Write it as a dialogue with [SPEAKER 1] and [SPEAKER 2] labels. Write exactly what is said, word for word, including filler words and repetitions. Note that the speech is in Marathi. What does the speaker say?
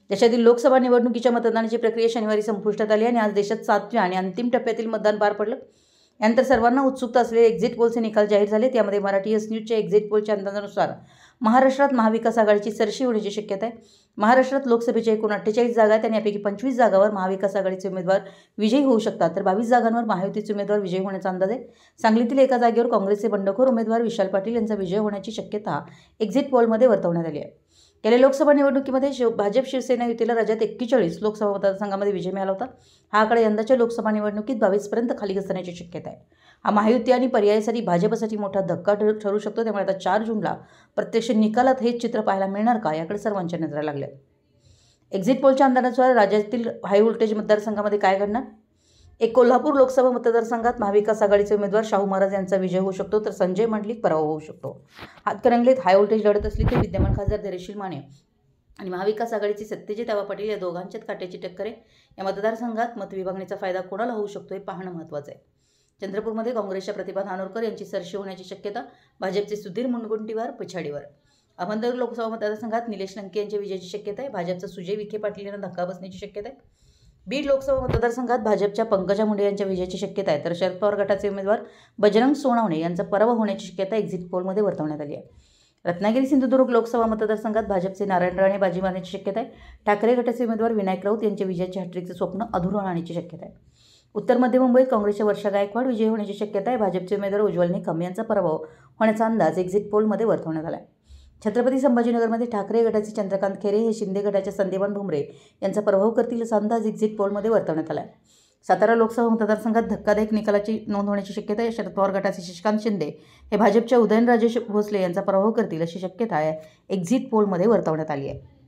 [SPEAKER 1] देशातील लोकसभा निवडणुकीच्या मतदानाची प्रक्रिया शनिवारी संपुष्टात आली आणि आज देशात सातव्या आणि अंतिम टप्प्यातील मतदान पार पडलं। यानंतर सर्वांना उत्सुकता असलेले एक्झिट पोलचे निकाल जाहीर झाले। त्यामध्ये मराठी एस न्यूजच्या एक्झिट पोलच्या अंदाजानुसार महाराष्ट्रात महाविकास आघाडीची सरशी होण्याची शक्यता आहे। महाराष्ट्रात लोकसभेच्या एकूण अठ्ठेचाळीस जागा आहेत आणि यापैकी पंचवीस जागांवर महाविकास आघाडीचे उमेदवार विजयी होऊ शकतात, तर बावीस जागांवर महायुतीचे उमेदवार विजयी होण्याचा अंदाज आहे। सांगलीतील एका जागेवर काँग्रेसचे बंडखोर उमेदवार विशाल पाटील यांचा विजय होण्याची शक्यता एक्झिट पोलमध्ये वर्तवण्यात आली आहे। गेल्या लोकसभा निवडणुकीमध्ये शिव भाजप शिवसेना युतीला राज्यात एक्केचाळीस लोकसभा मतदारसंघांमध्ये विजय मिळाला होता। हा आकडा यंदाच्या लोकसभा निवडणुकीत बावीस पर्यंत खाली घसरण्याची शक्यता आहे। हा महायुती आणि पर्यायासाठी भाजपसाठी मोठा धक्का ठरू शकतो। त्यामुळे आता चार जूनला प्रत्यक्ष निकालात हेच चित्र पाहायला मिळणार का, याकडे सर्वांच्या नजरा लागल्या। एक्झिट पोलच्या अंदाजानुसार राज्यातील हाय व्होल्टेज मतदारसंघामध्ये काय घडणार? एक कोल्हापूर लोकसभा मतदारसंघात महाविकास आघाडीचे उमेदवार शाहू महाराज यांचा विजय होऊ शकतो, तर संजय मंडलिक पराभव होऊ शकतो। हातकणंगलेत हाय व्होल्टेज लढत असली तर विद्यमान खासदार धैर्यशील माने आणि महाविकास आघाडीचे सत्यजित आबा पाटील या दोघांच्यात काट्याची टक्कर आहे। या मतदारसंघात मतविभागणीचा फायदा कोणाला होऊ शकतो हे पाहणं महत्त्वाचं आहे। चंद्रपूरमध्ये काँग्रेसच्या प्रतिभा धानोरकर यांची सरशी होण्याची शक्यता, भाजपचे सुधीर मुनगंटीवार पिछाडीवर। अहमदनगर लोकसभा मतदारसंघात निलेश लंके यांच्या विजयाची शक्यता आहे, भाजपचा सुजय विखे पाटील यांना धक्का बसण्याची शक्यता आहे। बीड लोकसभा मतदारसंघात भाजपच्या पंकजा मुंडे यांच्या विजयाची शक्यता आहे, तर शरद पवार गटाचे उमेदवार बजरंग सोनवणे यांचा पराभव होण्याची शक्यता एक्झिट पोलमध्ये वर्तवण्यात आली आहे। रत्नागिरी सिंधुदुर्ग लोकसभा मतदारसंघात भाजपचे नारायण राणे बाजी मारण्याची शक्यता आहे, ठाकरे गटाचे उमेदवार विनायक राऊत यांच्या विजयाच्या हॅट्रिकचे स्वप्न अधुरं राहण्याची शक्यता आहे। उत्तर मध्य मुंबईत काँग्रेसच्या वर्षा गायकवाड विजयी होण्याची शक्यता आहे, भाजपचे उमेदवार उज्ज्वल निकम यांचा पराभव होण्याचा अंदाज एक्झिट पोलमध्ये वर्तवण्यात आला आहे। छत्रपती संभाजीनगरमध्ये ठाकरे गटाचे चंद्रकांत खैरे हे शिंदे गटाच्या संदीपान भुमरे यांचा पराभव करतील असा अंदाज एक्झिट पोलमध्ये वर्तवण्यात आला आहे। सातारा लोकसभा मतदारसंघात धक्कादायक निकालाची नोंद होण्याची शक्यता आहे, शरद पवार गटाचे शशिकांत शिंदे हे भाजपच्या उदयनराजे भोसले यांचा पराभव करतील अशी शक्यता आहे एक्झिट पोलमध्ये वर्तवण्यात आली आहे।